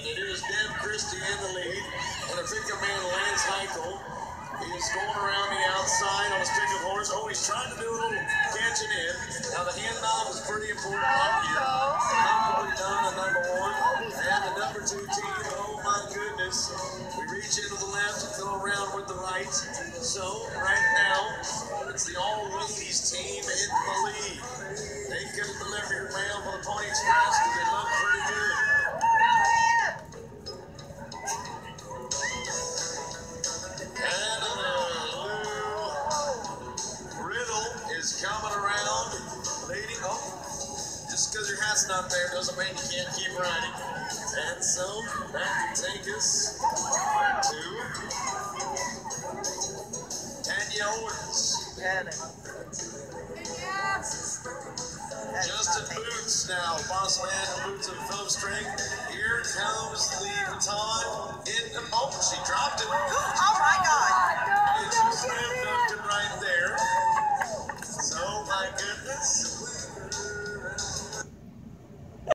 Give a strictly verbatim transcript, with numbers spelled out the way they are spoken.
it is Deb Christie in the lead. And the pickup man, Lance Heichel, is going around the outside on his pickup horse. Oh, he's trying to do a little catching in. Now, the handoff is pretty important right here. Comfortably done on number one. And the number two team, oh my goodness. We reach into the left and go around with the right. So, right now, it's the all-ladies team in the lead. They couldn't deliver your mail for the Pony Express because they look pretty good. And uh, Lou Riddle is coming around, leading. Oh, just because your hat's not there doesn't mean you can't keep riding. And so that can take us to Tanya Owens. Justin Boots now, boss man who boots in Phillips string. Here comes the baton in the oh, she dropped it. Oh my God! And she slam dunked it right there. So my goodness.